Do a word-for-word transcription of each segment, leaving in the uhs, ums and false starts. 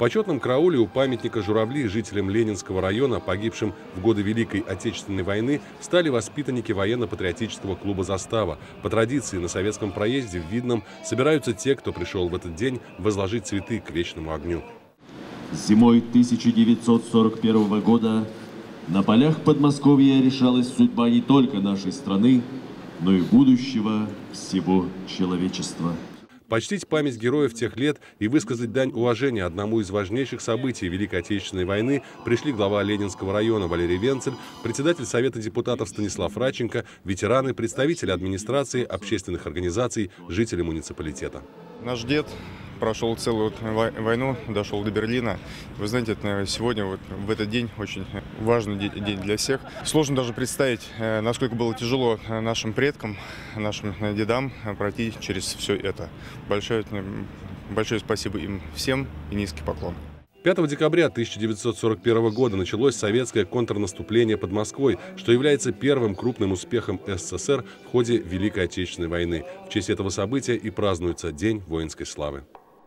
почетном карауле у памятника «Журавли» жителям Ленинского района, погибшим в годы Великой Отечественной войны, стали воспитанники военно-патриотического клуба «Застава». По традиции на Советском проезде в Видном собираются те, кто пришел в этот день возложить цветы к вечному огню. Зимой тысяча девятьсот сорок первого года на полях Подмосковья решалась судьба не только нашей страны, но и будущего всего человечества. Почтить память героев тех лет и высказать дань уважения одному из важнейших событий Великой Отечественной войны пришли глава Ленинского района Валерий Венцель, председатель Совета депутатов Станислав Радченко, ветераны, представители администрации, общественных организаций, жители муниципалитета. Наш дед прошел целую войну, дошел до Берлина. Вы знаете, это сегодня, вот в этот день, очень важный день для всех. Сложно даже представить, насколько было тяжело нашим предкам, нашим дедам пройти через все это. Большое, большое спасибо им всем и низкий поклон. пятого декабря тысяча девятьсот сорок первого года началось советское контрнаступление под Москвой, что является первым крупным успехом СССР в ходе Великой Отечественной войны. В честь этого события и празднуется День воинской славы.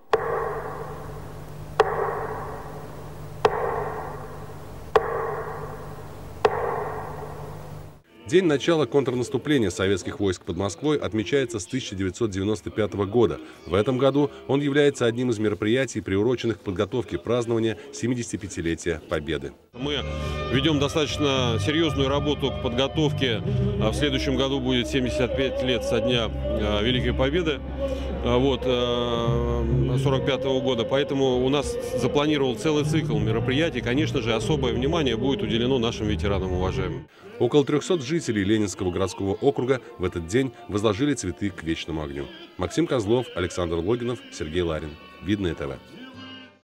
День начала контрнаступления советских войск под Москвой отмечается с тысяча девятьсот девяносто пятого года. В этом году он является одним из мероприятий, приуроченных к подготовке празднования семидесятипятилетия Победы. Мы ведем достаточно серьезную работу к подготовке. В следующем году будет семьдесят пять лет со дня Великой Победы, вот, сорок пятого года. Поэтому у нас запланировал целый цикл мероприятий. Конечно же, особое внимание будет уделено нашим ветеранам уважаемым. Около трёхсот жителей Ленинского городского округа в этот день возложили цветы к вечному огню. Максим Козлов, Александр Логинов, Сергей Ларин. Видное ТВ.